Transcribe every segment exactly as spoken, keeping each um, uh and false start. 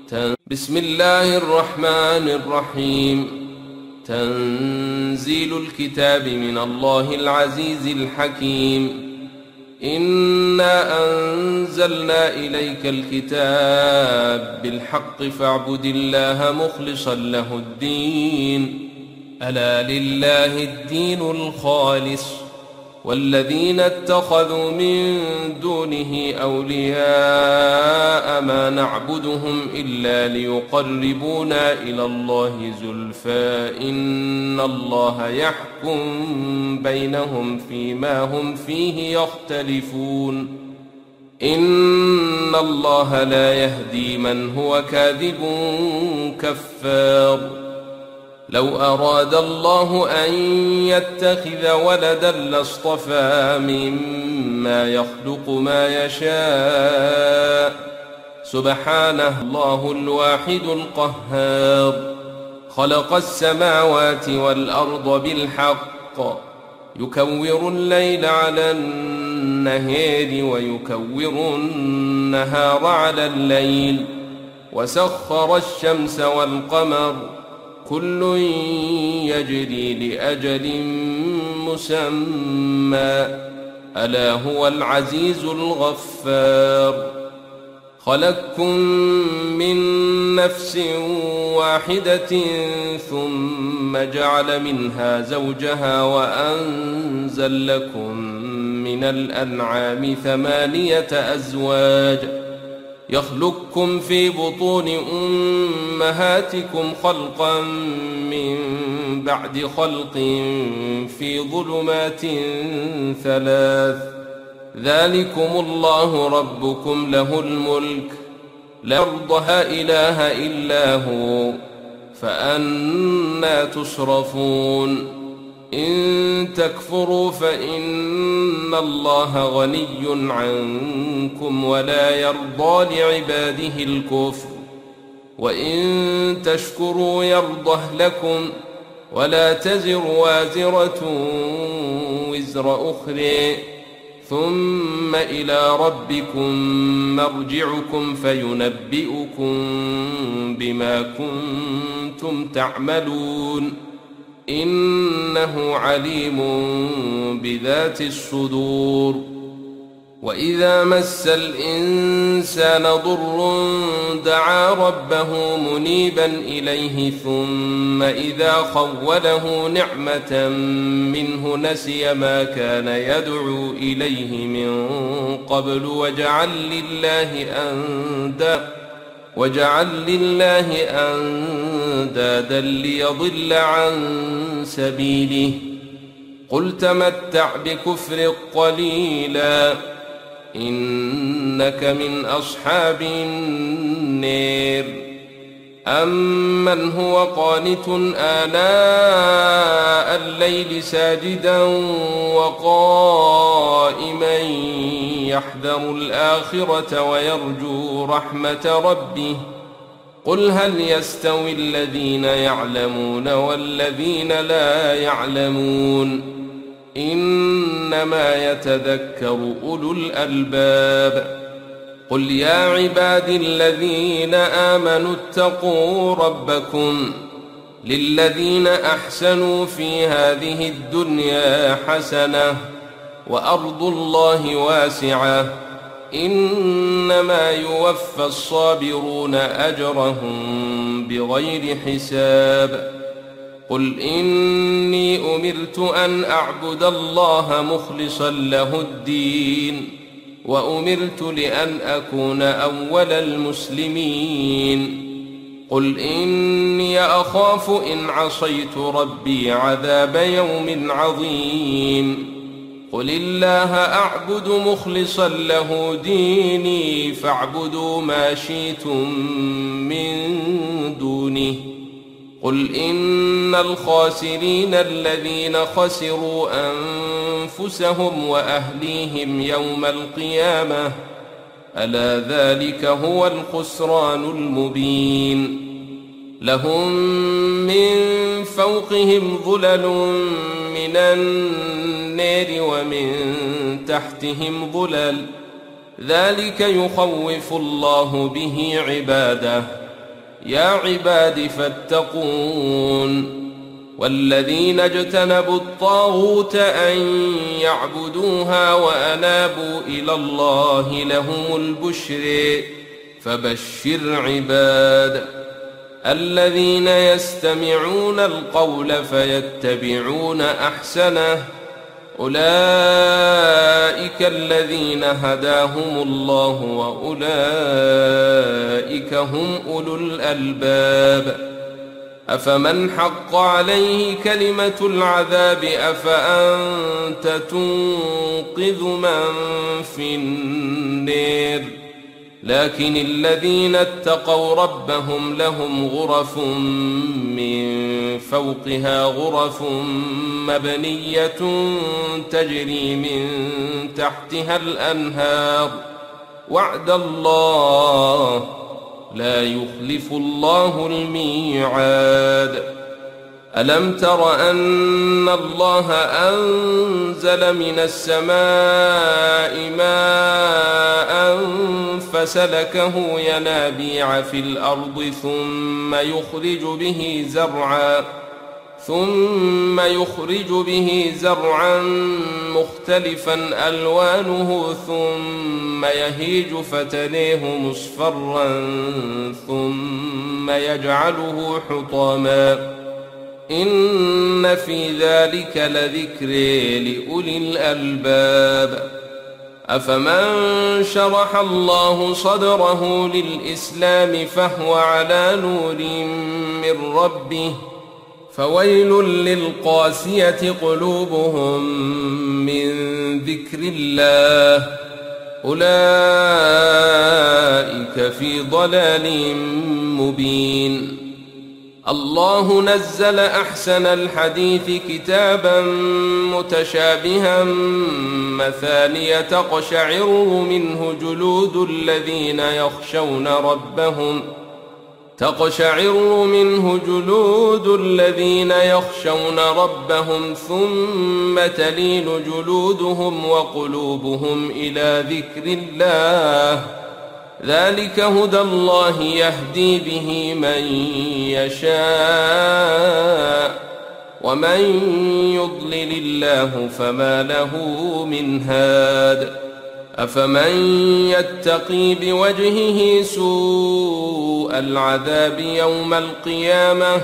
بسم الله الرحمن الرحيم. تنزيل الكتاب من الله العزيز الحكيم. إنا أنزلنا إليك الكتاب بالحق فاعبد الله مخلصا له الدين. ألا لله الدين الخالص والذين اتخذوا من دونه أولياء ما نعبدهم إلا ليقربونا إلى الله زلفى إن الله يحكم بينهم فيما هم فيه يختلفون. إن الله لا يهدي من هو كاذب كفار. لو أراد الله أن يتخذ ولدا لاصطفى مما يخلق ما يشاء سبحانه الله الواحد القهار. خلق السماوات والأرض بالحق يكور الليل على النهار ويكور النهار على الليل وسخر الشمس والقمر كل يجري لأجل مسمى ألا هو العزيز الغفار. خلقكم من نفس واحدة ثم جعل منها زوجها وأنزل لكم من الأنعام ثمانية أزواج يخلقكم في بطون أمهاتكم خلقا من بعد خلق في ظلمات ثلاث ذلكم الله ربكم له الملك لا يرضها إله إلا هو فأنى تصرفون. إن تكفروا فإن الله غني عنكم ولا يرضى لعباده الكفر وإن تشكروا يرضه لكم ولا تزر وازرة وزر أخرى ثم إلى ربكم مرجعكم فينبئكم بما كنتم تعملون إنه عليم بذات الصدور. وإذا مس الإنسان ضر دعا ربه منيبا إليه ثم إذا خوله نعمة منه نسي ما كان يدعو إليه من قبل وجعل لله أندادا وجعل لله أندادا ليضل عن سبيله. قل تمتع بكفر قليلا إنك من أصحاب النار. أمن هو قانت آناء الليل ساجدا وقائما يحذر الآخرة ويرجو رحمة ربه قل هل يستوي الذين يعلمون والذين لا يعلمون إنما يتذكر أولو الألباب. قل يا عبادي الذين آمنوا اتقوا ربكم للذين أحسنوا في هذه الدنيا حسنة وأرض الله واسعة إنما يوفى الصابرون أجرهم بغير حساب. قل إني أمرت أن أعبد الله مخلصا له الدين وأمرت لأن أكون أول المسلمين. قل إني أخاف إن عصيت ربي عذاب يوم عظيم. قل الله أعبد مخلصا له ديني فاعبدوا ما شئتم من دونه. قل إن الخاسرين الذين خسروا أنفسهم وأهليهم يوم القيامة ألا ذلك هو الخسران المبين. لهم من فوقهم ظلل من النار ومن تحتهم ظلل ذلك يخوف الله به عباده يا عباد فاتقون والذين اجتنبوا الطاغوت أن يعبدوها وأنابوا إلى الله لهم البشر فبشر عباد الذين يستمعون القول فيتبعون أحسنه أولئك الذين هداهم الله وأولئك هم أولو الألباب أفمن حق عليه كلمة العذاب أفأنت تنقذ من في النار لكن الذين اتقوا ربهم لهم غرف من فوقها غرف مبنية تجري من تحتها الأنهار وعد الله لا يخلف الله الميعاد ألم تر أن الله أنزل من السماء ماء فسلكه ينابيع في الأرض ثم يخرج به زرعا ثم يخرج به زرعا مختلفا ألوانه ثم يهيج فتريه مصفرا ثم يجعله حطاما إن في ذلك لذكر لأولي الألباب أفمن شرح الله صدره للإسلام فهو على نور من ربه فويل للقاسية قلوبهم من ذكر الله أولئك في ضلال مبين الله نزل أحسن الحديث كتابا متشابها مثانية تقشعر منه جلود الذين يخشون ربهم تقشعر منه جلود الذين يخشون ربهم ثم تلين جلودهم وقلوبهم إلى ذكر الله ذلك هدى الله يهدي به من يشاء ومن يضلل الله فما له من هاد أفمن يتقي بوجهه سوء العذاب يوم القيامة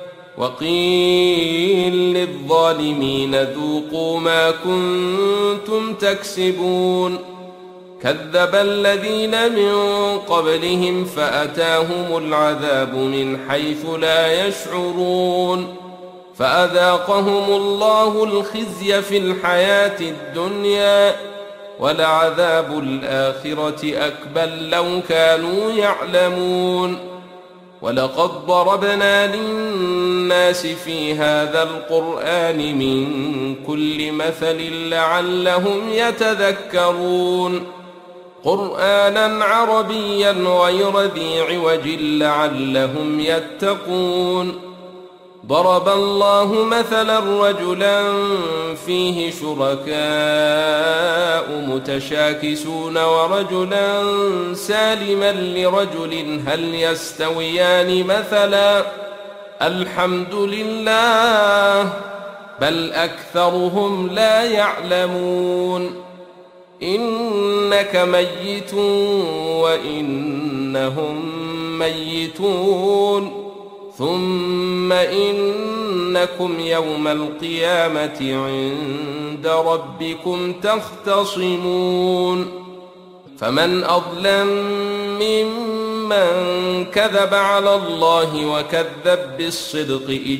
وقيل للظالمين ذوقوا ما كنتم تكسبون كذب الذين من قبلهم فأتاهم العذاب من حيث لا يشعرون فأذاقهم الله الخزي في الحياة الدنيا ولعذاب الآخرة أكبر لو كانوا يعلمون ولقد ضربنا للناس في هذا القرآن من كل مثل لعلهم يتذكرون قرآنا عربيا غير ذي عوج لعلهم يتقون ضرب الله مثلا رجلا فيه شركاء متشاكسون ورجلا سالما لرجل هل يستويان مثلا الحمد لله بل أكثرهم لا يعلمون إنك ميت وإنهم ميتون ثم إنكم يوم القيامة عند ربكم تختصمون فمن أظلم ممن كذب على الله وكذب بالصدق إذ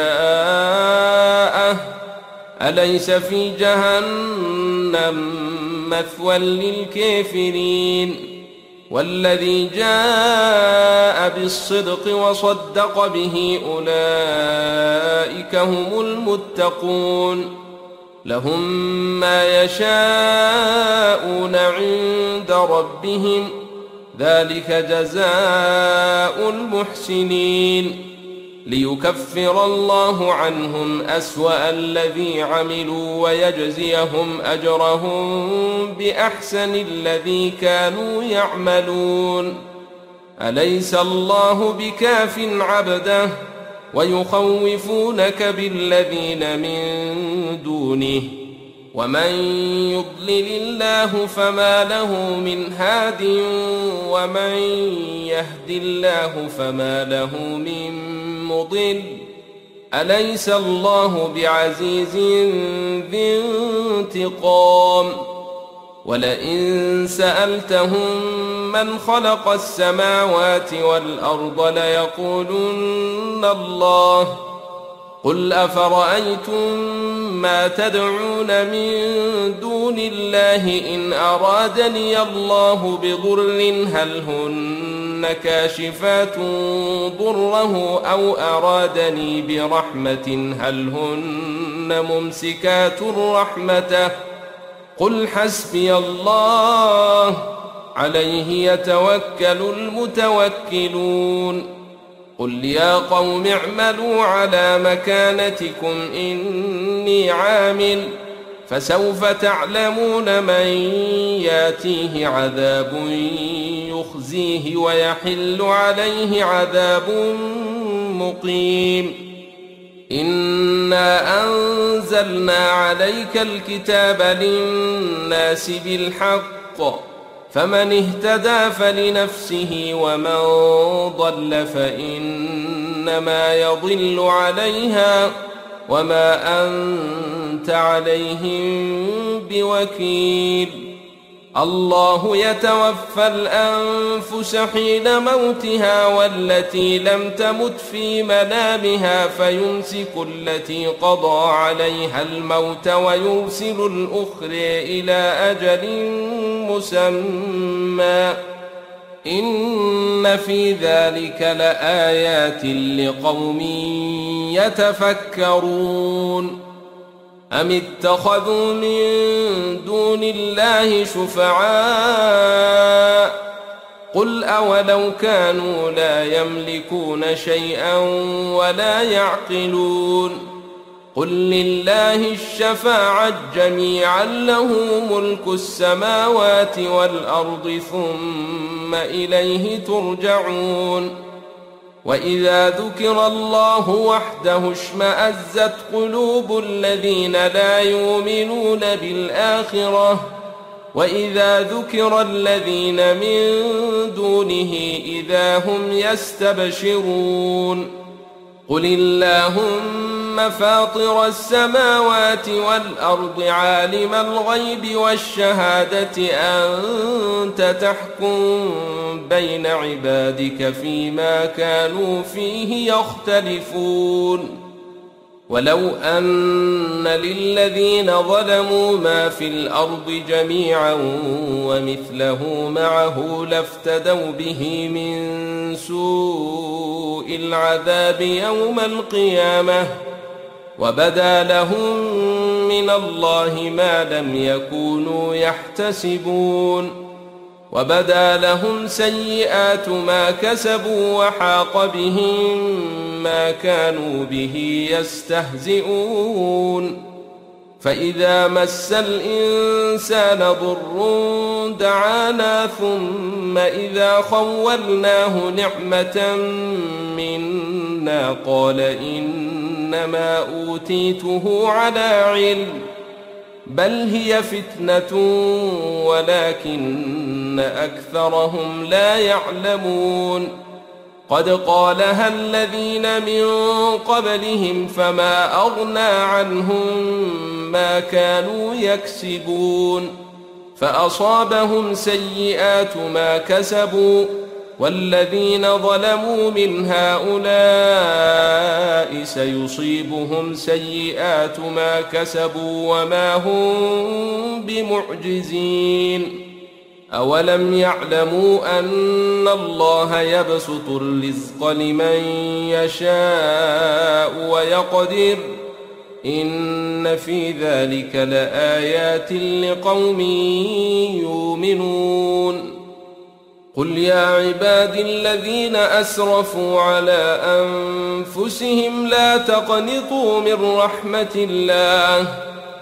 جاءه أليس في جهنم مثوى للكافرين والذي جاء بالصدق وصدق به أولئك هم المتقون لهم ما يشاءون عند ربهم ذلك جزاء المحسنين ليكفر الله عنهم أسوأ الذي عملوا ويجزيهم أجرهم بأحسن الذي كانوا يعملون أليس الله بكاف عبده ويخوفونك بالذين من دونه ومن يضلل الله فما له من هاد ومن يهد الله فما له من مضل أليس الله بعزيز ذي انتقام ولئن سألتهم من خلق السماوات والأرض ليقولن الله قل أفرأيتم ما تدعون من دون الله إن أرادني الله بضر هل هن كاشفات ضره أو أرادني برحمة هل هن ممسكات رحمته قل حسبي الله عليه يتوكل المتوكلون قل يا قوم اعملوا على مكانتكم إني عامل فسوف تعلمون من ياتيه عذاب يخزيه ويحل عليه عذاب مقيم إنا أنزلنا عليك الكتاب للناس بالحق فمن اهتدى فلنفسه ومن ضل فإنما يضل عليها وما أنت عليهم بوكيل الله يتوفى الأنفس حين موتها والتي لم تمت في منامها فيمسك التي قضى عليها الموت ويرسل الأخرى إلى أجل مسمى إن في ذلك لآيات لقوم يتفكرون أم اتخذوا من دون الله شفعاء قل أولو كانوا لا يملكون شيئا ولا يعقلون قل لله الشفاعة جميعا له ملك السماوات والأرض ثم إليه ترجعون وإذا ذكر الله وحده اشمأزت قلوب الذين لا يؤمنون بالآخرة وإذا ذكر الذين من دونه إذا هم يستبشرون قل اللهم فاطر السماوات والأرض عالم الغيب والشهادة أنت تحكم بين عبادك فيما كانوا فيه يختلفون ولو أن للذين ظلموا ما في الأرض جميعا ومثله معه لافتدوا به من سوء العذاب يوم القيامة وبدا لهم من الله ما لم يكونوا يحتسبون وبدا لهم سيئات ما كسبوا وحاق بهم ما كانوا به يستهزئون فإذا مس الإنسان ضر دعانا ثم إذا خولناه نعمة منا قال إنما أوتيته على علم بل هي فتنة ولكن أكثرهم لا يعلمون قد قالها الذين من قبلهم فما أغنى عنهم ما كانوا يكسبون فأصابهم سيئات ما كسبوا والذين ظلموا من هؤلاء سيصيبهم سيئات ما كسبوا وما هم بمعجزين أولم يعلموا أن الله يبسط الرزق لمن يشاء ويقدر إن في ذلك لآيات لقوم يؤمنون قل يا عبادي الذين أسرفوا على أنفسهم لا تقنطوا من رحمة الله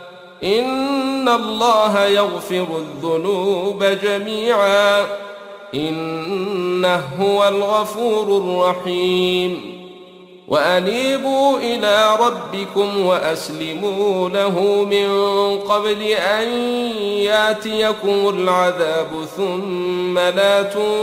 إن الله يغفر الذنوب جميعا إنه هو الغفور الرحيم وأنيبوا إلى ربكم وأسلموا له من قبل أن يأتيكم العذاب ثم لا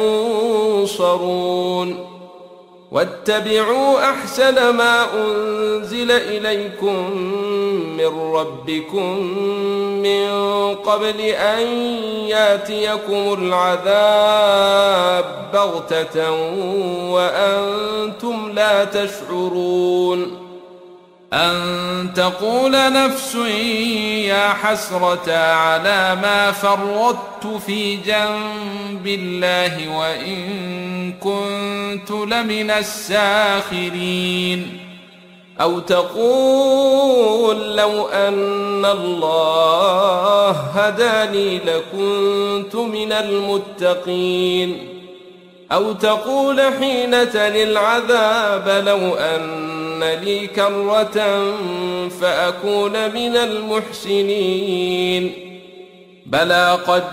تنصرون واتبعوا أحسن ما أنزل إليكم من ربكم من قبل أن يأتيكم العذاب بغتة وأنتم لا تشعرون أن تقول نفس يا حسرة على ما فرطت في جنب الله وإن كنت لمن الساخرين أو تقول لو أن الله هداني لكنت من المتقين أو تقول حين تلي العذاب لو أن لي كرة فأكون من المحسنين بلى قد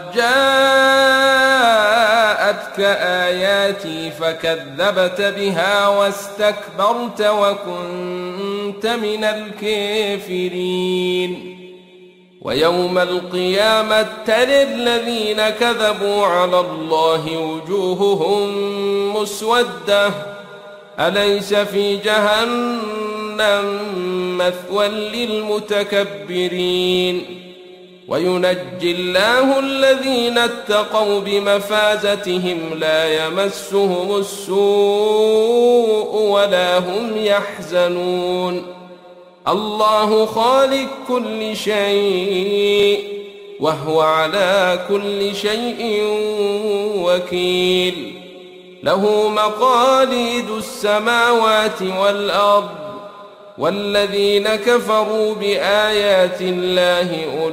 جاءتك آياتي فكذبت بها واستكبرت وكنت من الكافرين ويوم القيامة ترى الذين كذبوا على الله وجوههم مسودة أليس في جهنم مثوى للمتكبرين وينجي الله الذين اتقوا بمفازتهم لا يمسهم السوء ولا هم يحزنون الله خالق كل شيء وهو على كل شيء وكيل له مقاليد السماوات والأرض والذين كفروا بآيات الله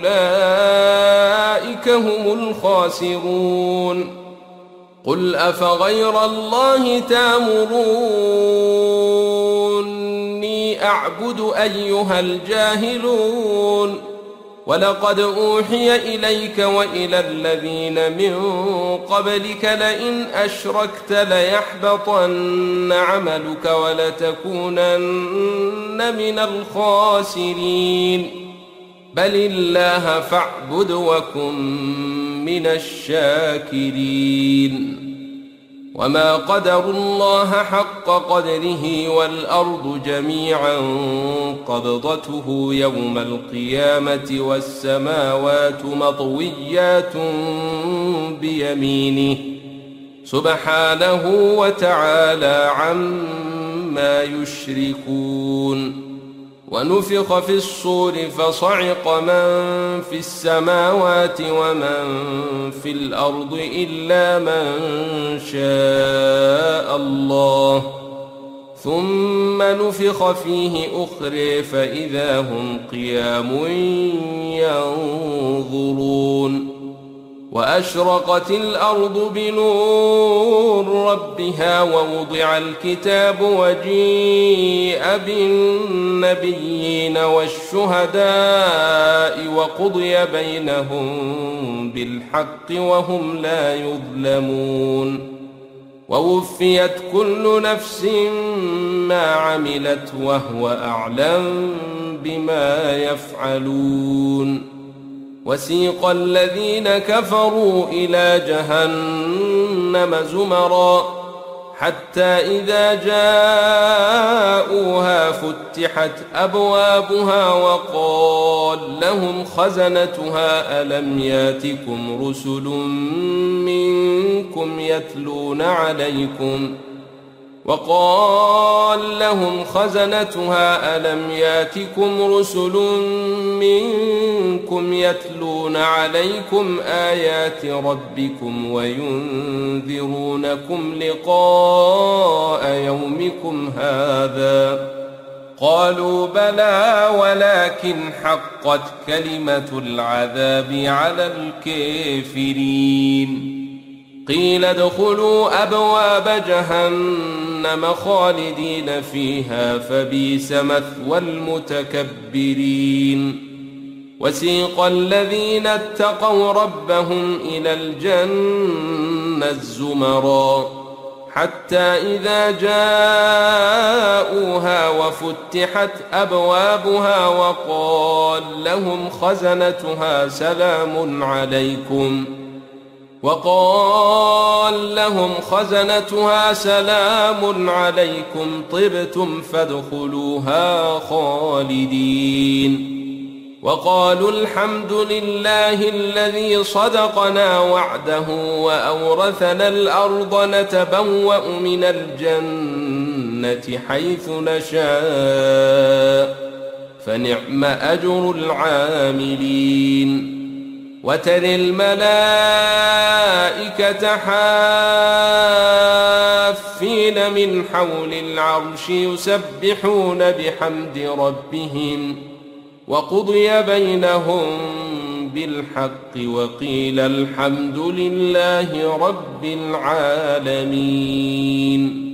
أولئك هم الخاسرون قل أفغير الله تأمروني أعبد أيها الجاهلون ولقد أوحي إليك وإلى الذين من قبلك لئن أشركت ليحبطن عملك ولتكونن من الخاسرين بل الله فاعبد وكن من الشاكرين وما قدروا الله حق قدره والأرض جميعا قبضته يوم القيامة والسماوات مطويات بيمينه سبحانه وتعالى عما يشركون ونفخ في الصور فصعق من في السماوات ومن في الأرض إلا من شاء الله ثم نفخ فيه أخرى فإذا هم قيام ينظرون وأشرقت الأرض بنور ربها ووضع الكتاب وجيء بالنبيين والشهداء وقضي بينهم بالحق وهم لا يظلمون ووفيت كل نفس ما عملت وهو أعلم بما يفعلون وسيق الذين كفروا إلى جهنم زمرا حتى إذا جاءوها فتحت أبوابها وقال لهم خزنتها ألم ياتكم رسل منكم يتلون عليكم وقال لهم خزنتها ألم ياتكم رسل منكم يتلون عليكم آيات ربكم وينذرونكم لقاء يومكم هذا قالوا بلى ولكن حقت كلمة العذاب على الكافرين قيل ادخلوا أبواب جهنم خالدين فيها فبئس مثوى المتكبرين وسيق الذين اتقوا ربهم إلى الجنة الزمرا حتى إذا جاءوها وفتحت أبوابها وقال لهم خزنتها سلام عليكم وقال لهم خزنتها سلام عليكم طبتم فادخلوها خالدين وقالوا الحمد لله الذي صدقنا وعده وأورثنا الأرض نتبوأ من الجنة حيث نشاء فنعم أجر العاملين وترى الملائكة حافين من حول العرش يسبحون بحمد ربهم وقضي بينهم بالحق وقيل الحمد لله رب العالمين.